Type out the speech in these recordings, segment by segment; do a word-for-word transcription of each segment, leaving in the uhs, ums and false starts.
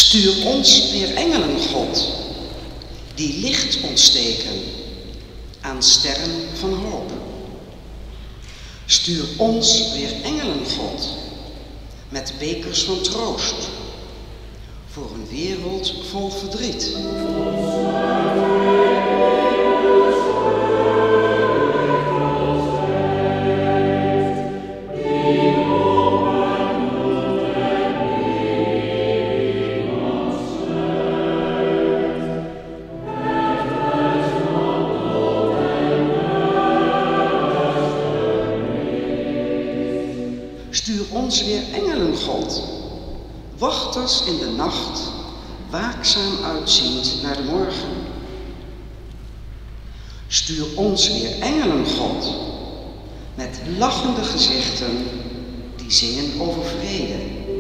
Stuur ons weer engelen, God, die licht ontsteken aan sterren van hoop. Stuur ons weer engelen, God, met bekers van troost, voor een wereld vol verdriet. Stuur ons weer engelen, God, wachters in de nacht, waakzaam uitziend naar de morgen. Stuur ons weer engelen, God, met lachende gezichten die zingen over vrede.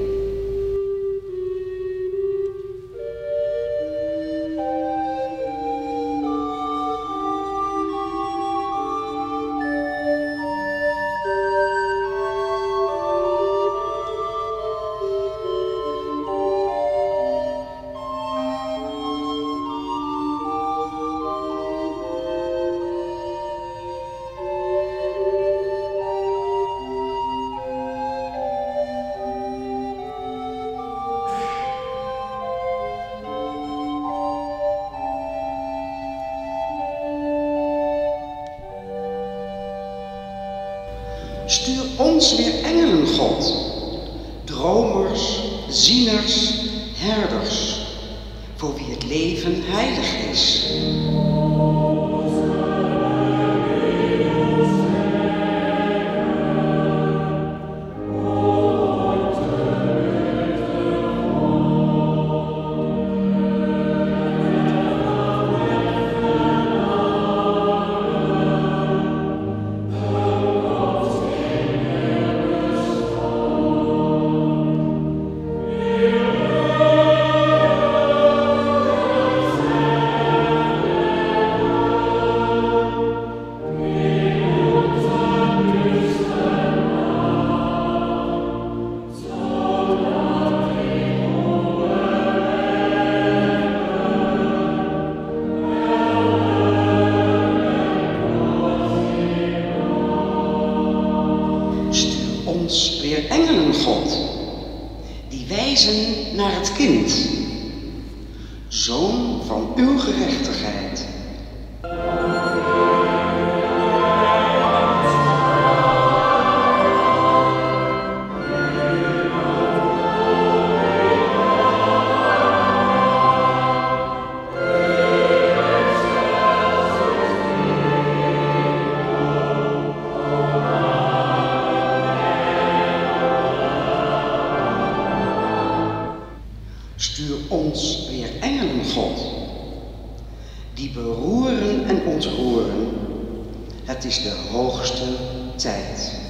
Stuur ons weer engelen, God, dromers, zieners, herders, voor wie het leven heilig is. Ons weer engelen, God, die wijzen naar het kind, zoon van uw gerechtigheid. Stuur ons weer engelen, God, die beroeren en ontroeren. Het is de hoogste tijd.